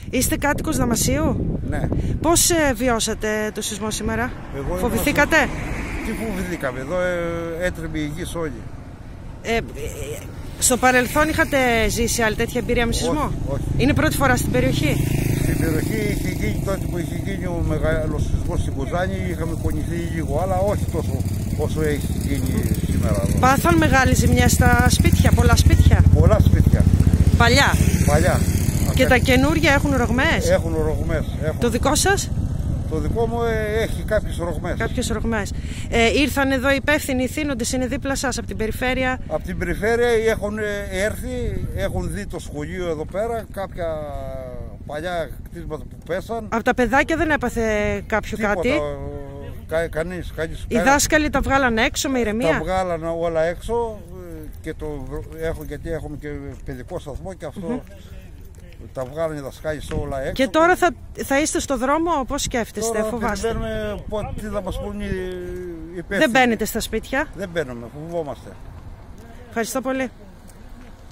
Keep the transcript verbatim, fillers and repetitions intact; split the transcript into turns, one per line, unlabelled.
Είστε κάτοικος Δαμασίου?
Ναι.
Πώς ε, βιώσατε το σεισμό σήμερα?
Εγώ
Φοβηθήκατε?
Ήμουν... Τι φοβηθήκαμε, εδώ ε, έτρεμε η γης όλη.
Ε, ε, στο παρελθόν είχατε ζήσει άλλη τέτοια εμπειρία με σεισμό?
Όχι, όχι.
Είναι πρώτη φορά στην περιοχή?
Στην περιοχή είχε γίνει τότε που είχε γίνει ο μεγάλος σεισμός στην Κοζάνη, είχαμε κονηθεί λίγο, αλλά όχι τόσο όσο έχει γίνει σήμερα εδώ.
Πάθαν μεγάλη ζημιά στα σπίτια, πολλά σπίτια?
Πολλά σπίτια.
Παλιά?
Παλιά.
Και τα καινούργια έχουν ρογμές?
Έχουν ρογμές. Έχουν.
Το δικό σας?
Το δικό μου ε, έχει κάποιες ρογμές.
Κάποιες ρογμές. Ε, ήρθαν εδώ υπεύθυνοι οι θύνοντες, είναι δίπλα σας από την περιφέρεια?
Από την περιφέρεια έχουν έρθει, έχουν δει το σχολείο εδώ πέρα, κάποια παλιά κτίσματα που πέσαν.
Από τα παιδάκια δεν έπαθε κάποιο
Τίποτα,
κάτι?
Κα, κανείς, κανείς,
Οι δάσκαλοι τα βγάλαν έξω με ηρεμία?
Τα βγάλαν όλα έξω και το έχω, γιατί έχουμε και παιδικό σταθμό και αυτό. Mm-hmm. Τα βγάλανε οι δασκάλοι όλα έξω.
Και τώρα θα, θα είστε στο δρόμο, πώς σκέφτεστε,
τώρα
φοβάστε?
Περιμένουμε τι θα μας πούν οι υπεύθυνοι.
Δεν μπαίνετε στα σπίτια?
Δεν μπαίνουμε, φοβόμαστε.
Ευχαριστώ πολύ.